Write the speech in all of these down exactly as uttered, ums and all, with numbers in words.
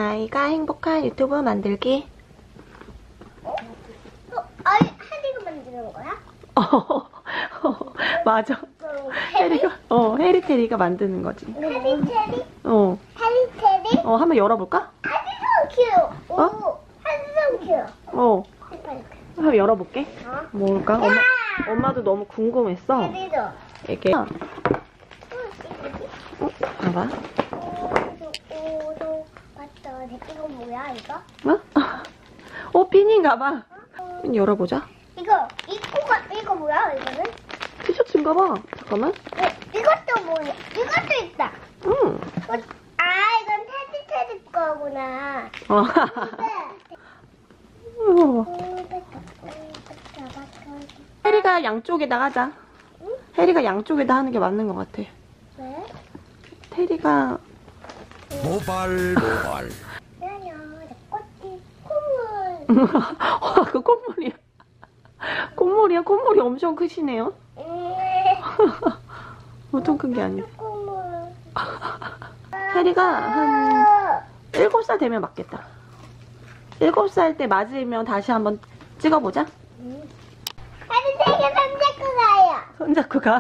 아이가 행복한 유튜브 만들기. 어? 어, 아이, 해리가 만드는 거야? 어, 맞아. 해리가, 어, 해리테리가 만드는 거지. 해리테리? 어. 해리테리? 어, 한번 열어볼까? 해리성 귀여워. 오, 어? 해리성 귀여워. 어. 빨리. 한번 열어볼게. 어? 뭘까? 엄마, 엄마도 너무 궁금했어. 해리도. 이게. 어, 어, 봐봐. 오도, 오도, 맞다. 이거 뭐야, 이거? 어? 어, 핀인가봐. 핀 열어보자. 이거, 이거가, 이거 뭐야, 이거는? 티셔츠인가봐. 잠깐만. 어, 이것도 뭐야? 이것도 있다. 응. 어, 아, 이건 테디 테디 거구나. 어. 어. 해리가 양쪽에다 하자. 응? 해리가 양쪽에다 하는 게 맞는 것 같아. 왜? 테리가 모발 모발 왜냐, 내 꽃이 콧물. 와, 그 콧물이야. 콧물이야. 콧물이 엄청 크시네요. 보통 큰 게 아니야. 콧물. 해리가 한 일곱 살 되면 맞겠다. 일곱 살 때 맞으면 다시 한번 찍어보자. 아니, 되게 손잡고 가요. 손잡고 가.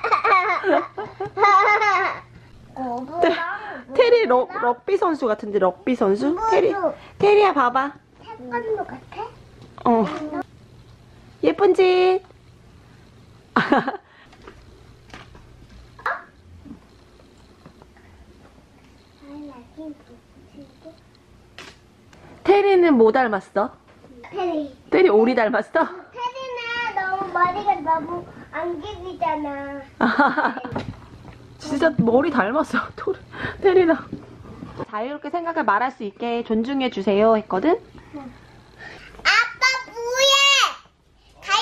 어, 테, 테리 러, 럭비 선수 같은데, 럭비 선수? 테리, 테리야 봐봐. 태권도 같아? 어. 예쁜 짓. 테리는 뭐 닮았어? 테리. 테리 오리 닮았어? 테리는 너무 머리가 너무 안기이잖아. 진짜 머리 닮았어. 토리, 테리랑. 자유롭게 생각을 말할 수 있게 존중해 주세요 했거든? 아빠 뭐해? 갈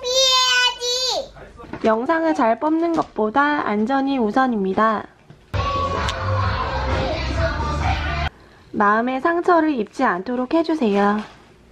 준비해야지. 영상을 잘 뽑는 것보다 안전이 우선입니다. 마음의 상처를 입지 않도록 해주세요.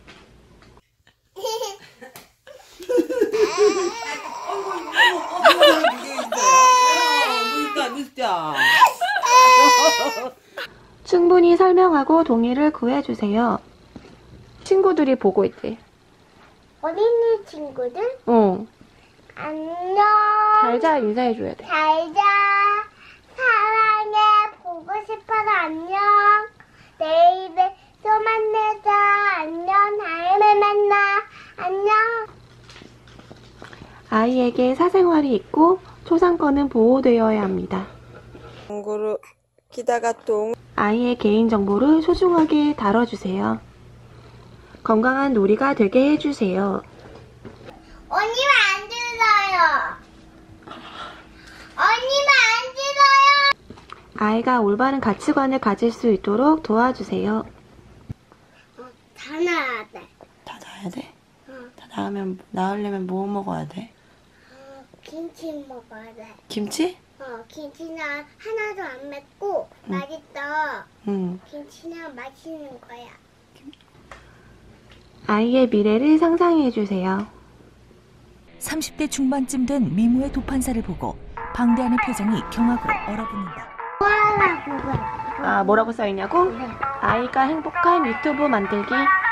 충분히 설명하고 동의를 구해주세요. 친구들이 보고 있대. 어린이 친구들? 어. 안녕. 잘자 인사해줘야 돼. 잘자. 사랑해. 보고 싶어서 안녕. 내일에 또 만나자. 안녕. 다음에 만나. 안녕. 아이에게 사생활이 있고 초상권은 보호되어야 합니다. 정보를 기다가 동 아이의 개인정보를 소중하게 다뤄주세요. 건강한 놀이가 되게 해주세요. 언니만 안 들어요. 언니만 안 들어요. 아이가 올바른 가치관을 가질 수 있도록 도와주세요. 어, 다 나야 돼. 다 나야 돼? 응. 다 나으면, 나으려면 뭐 먹어야 돼? 어, 김치 먹어야 돼. 김치? 어, 김치는 하나도 안 맵고 응. 맛있어. 응. 김치는 맛있는 거야. 아이의 미래를 상상해주세요. 삼십 대 중반쯤 된 미모의 도판사를 보고 방대하는 표정이 경악으로 얼어붙는다. 뭐하라고 그래? 아, 뭐라고 써있냐고? 네. 아이가 행복한 유튜브 만들기.